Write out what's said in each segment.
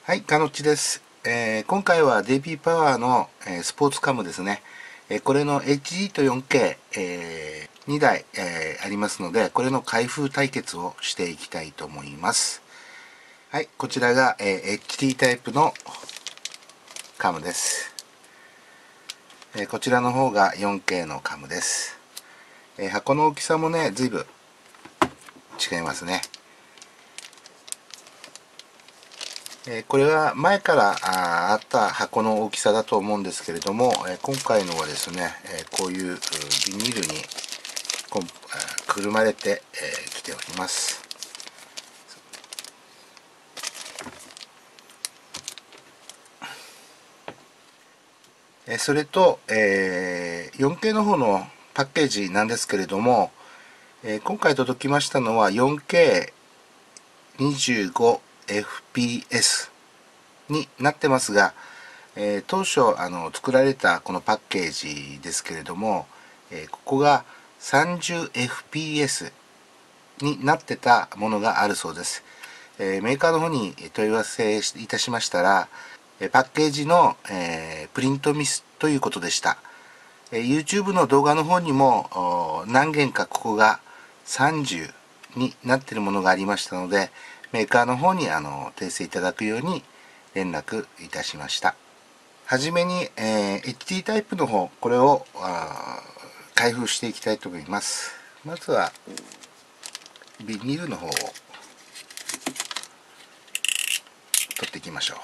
はい、かのっちです。今回は DP パワーの、スポーツカムですね。これの HD と 4K、2台、ありますので、これの開封対決をしていきたいと思います。はい、こちらが、HD タイプのカムです。こちらの方が 4K のカムです。箱の大きさもね、随分違いますね。これは前からあった箱の大きさだと思うんですけれども、今回のはですね、こういうビニールにくるまれてきております。それと、4K の方のパッケージなんですけれども、今回届きましたのは 4K25fps になってますが、当初作られたこのパッケージですけれども、ここが 30fps になってたものがあるそうです。メーカーの方に問い合わせいたしましたら、パッケージの、プリントミスということでした。YouTube の動画の方にも何件かここが30になっているものがありましたので、メーカーの方に訂正いただくように連絡いたしました。はじめに、HD タイプの方、これを開封していきたいと思います。まずはビニールの方を取っていきましょう。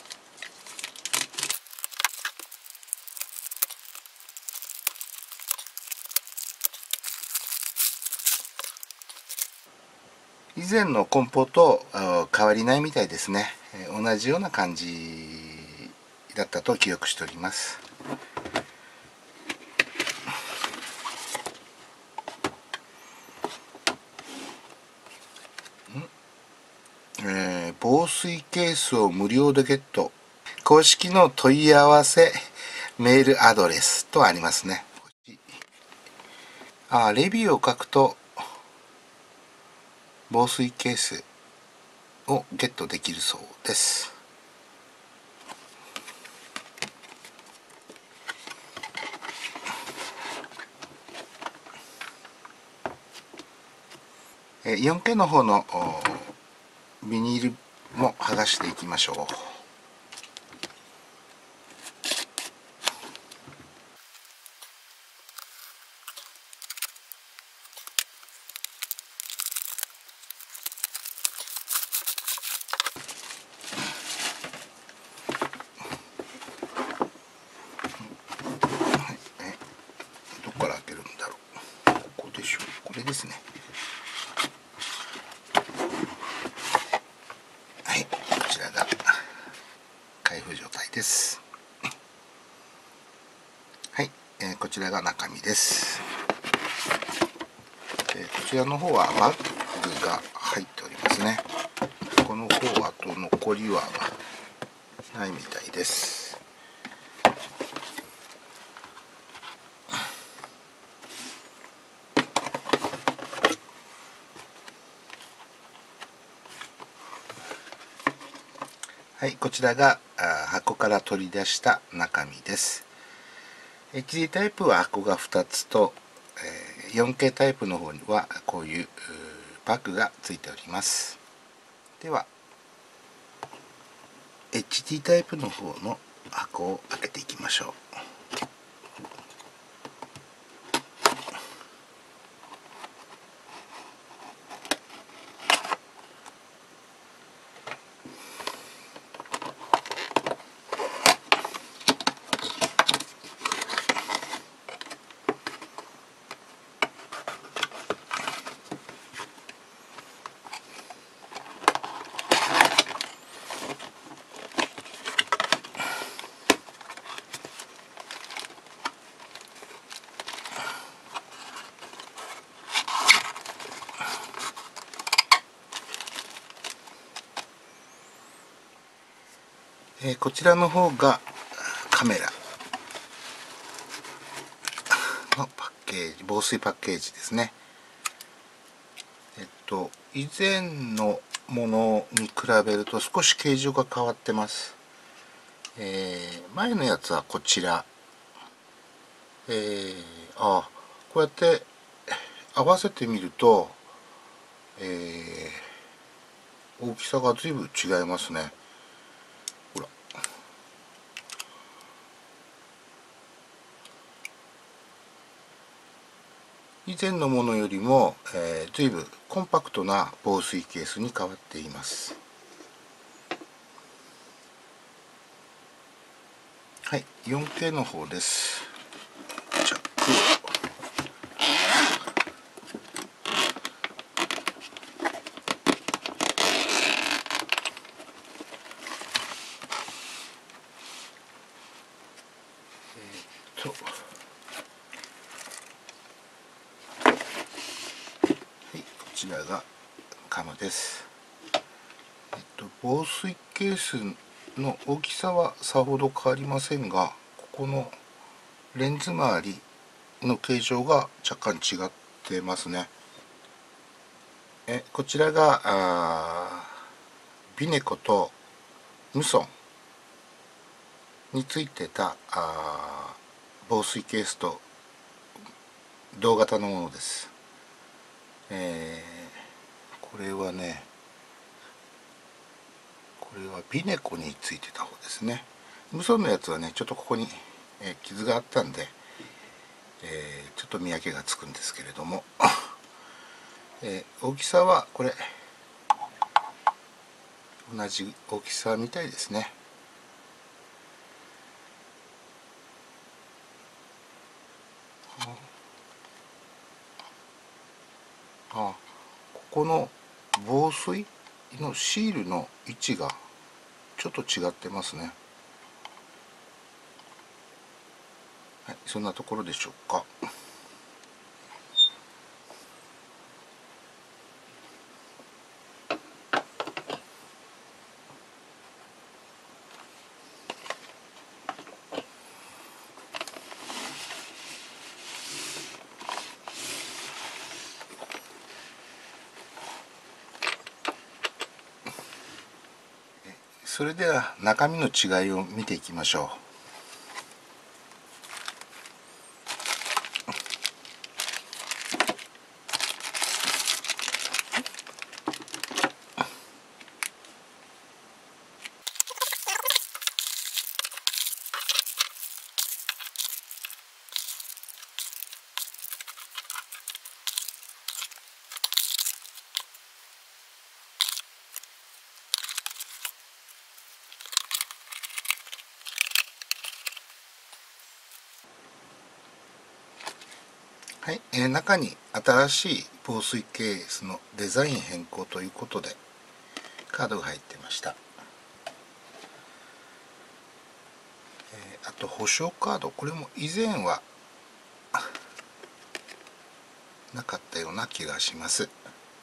以前の梱包と変わりないみたいですね。同じような感じだったと記憶しております。防水ケースを無料でゲット。公式の問い合わせメールアドレスとありますね。レビューを書くと防水ケースをゲットできるそうです。4K の方のビニールも剥がしていきましょう。どこから開けるんだろう。ここでしょう。これですね。はい、こちらが開封状態です。はい、こちらが中身です。こちらの方はバッグが入っておりますね。この方はと残りはないみたいです。はい、こちらが箱から取り出した中身です。HD タイプは箱が2つと、4K タイプの方にはこういうバッグがついております。では HD タイプの方の箱を開けていきましょう。こちらの方がカメラのパッケージ、防水パッケージですね。以前のものに比べると少し形状が変わってます。前のやつはこちら、こうやって合わせてみると、大きさが随分違いますね。ほら、以前のものよりも、随分コンパクトな防水ケースに変わっています。はい、4K の方です。チャックをはい、こちらがカムです。防水ケースの大きさはさほど変わりませんが、ここのレンズ周りの形状が若干違ってますね。こちらがビネコとムソンについてた防水ケースと同型のものです。これはね、これはビネコについてた方ですね。ムソンのやつはね、ちょっとここに、傷があったんで、ちょっと見分けがつくんですけれども、大きさはこれ同じ大きさみたいですね。ここの防水のシールの位置がちょっと違ってますね。はい、そんなところでしょうか。それでは中身の違いを見ていきましょう。はい、中に新しい防水ケースのデザイン変更ということでカードが入ってました。あと保証カード、これも以前はなかったような気がします。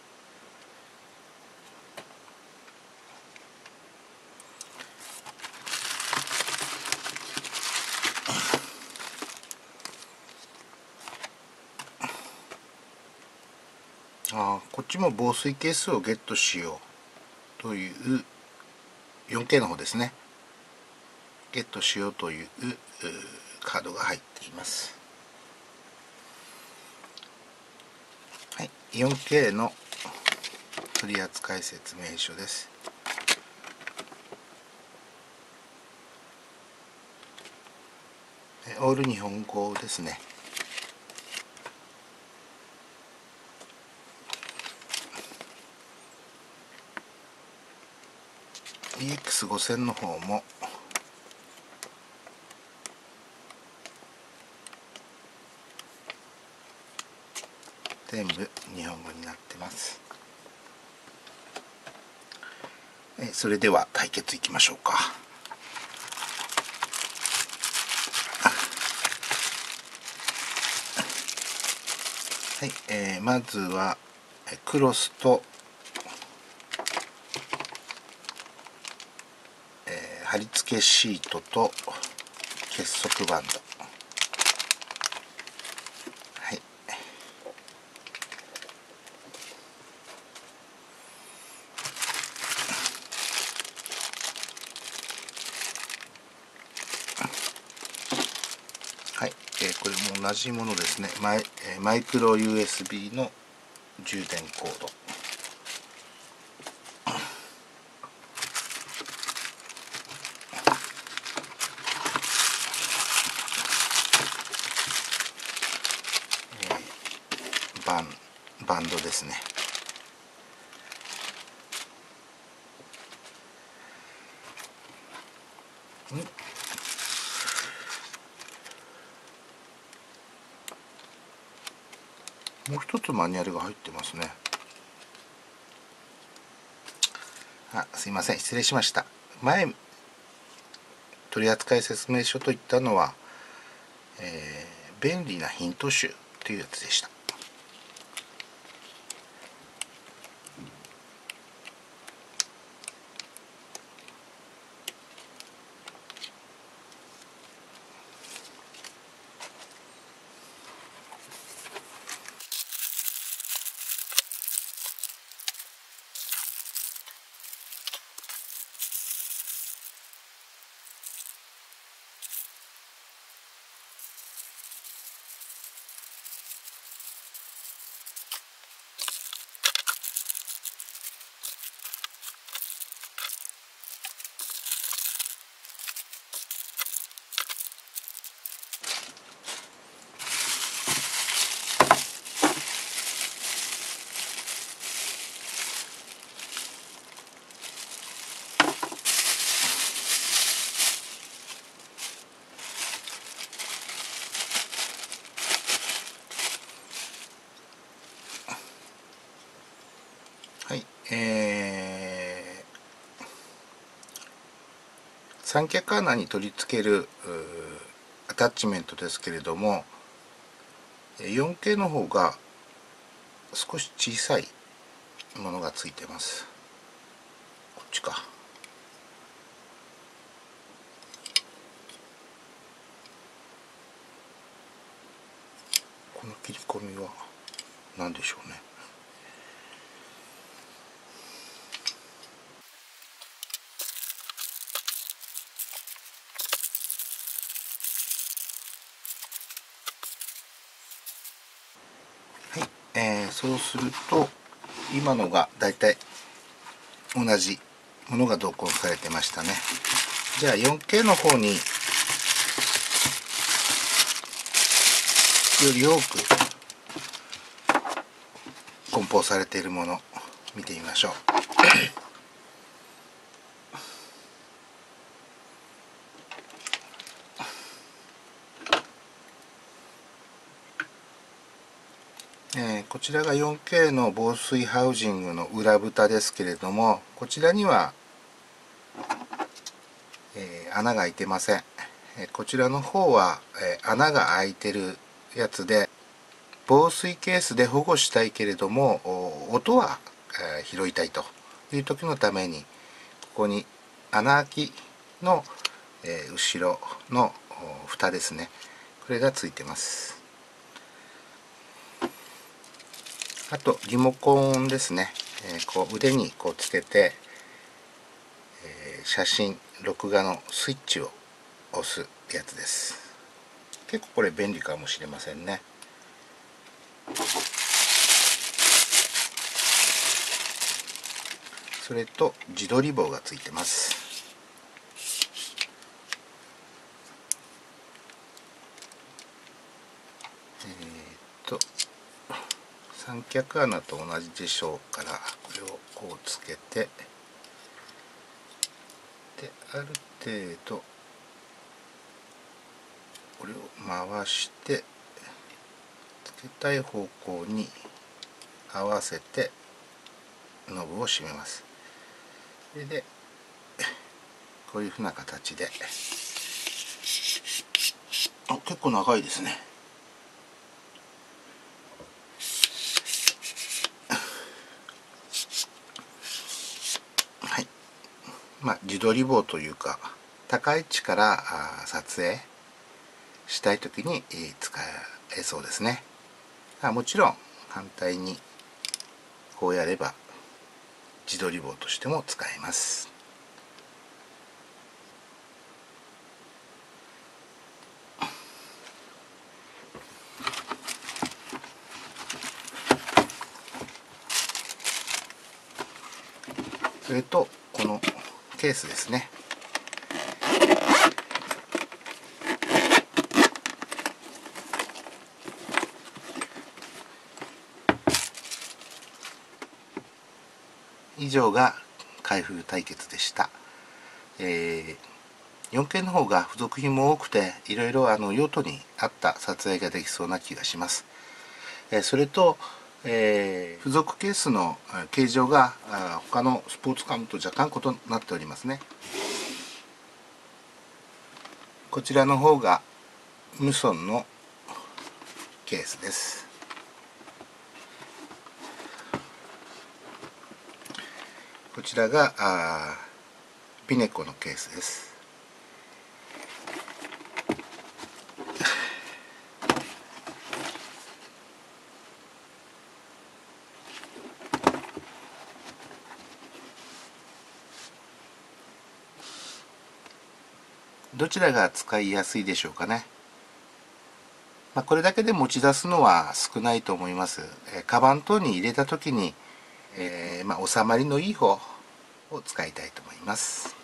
こっちも防水ケースをゲットしようという 4K の方ですね。ゲットしようというカードが入っています。はい、4K の取扱説明書です。オール日本語ですね。EX5000 の方も全部日本語になってます。それでは対決いきましょうか。はい、まずはクロスと、貼り付けシートと結束バンド、はい、 これも同じものですね。マイクロ USB の充電コード。バンドですね。もう一つマニュアルが入ってますね。すいません、失礼しました。前取扱説明書といったのは、便利なヒント集というやつでした。はい、三脚穴に取り付けるアタッチメントですけれども、4K の方が少し小さいものがついてます。こっちか。この切り込みは何でしょうね。はい、そうすると今のがだいたい同じものが同梱されてましたね。じゃあ 4K の方により多く梱包されているもの見てみましょう。こちらが 4K の防水ハウジングの裏蓋ですけれども、こちらには、穴が開いてません。こちらの方は、穴が開いてるやつで、防水ケースで保護したいけれども音は、拾いたいという時のために、ここに穴開きの、後ろの蓋ですね、これがついてます。あとリモコンですね、こう腕にこうつけて、写真録画のスイッチを押すやつです。結構これ便利かもしれませんね。それと自撮り棒がついてます。三脚穴と同じでしょうから、これをこうつけて、である程度これを回してつけたい方向に合わせてノブを閉めます。それでこういうふうな形で、結構長いですね。はい、自撮り棒というか、高い位置から撮影したい時に使えそうですね。もちろん反対にこうやれば自撮り棒としても使えます。 それとこのケースですね。以上が開封対決でした。4K の方が付属品も多くて、いろいろ用途に合った撮影ができそうな気がします。それと、付属ケースの形状が他のスポーツカムと若干異なっておりますね。こちらの方がムソンのケースです。こちらがピネコのケースです。どちらが使いやすいでしょうかね。これだけで持ち出すのは少ないと思います。カバン等に入れた時に、収まりのいい方を使いたいと思います。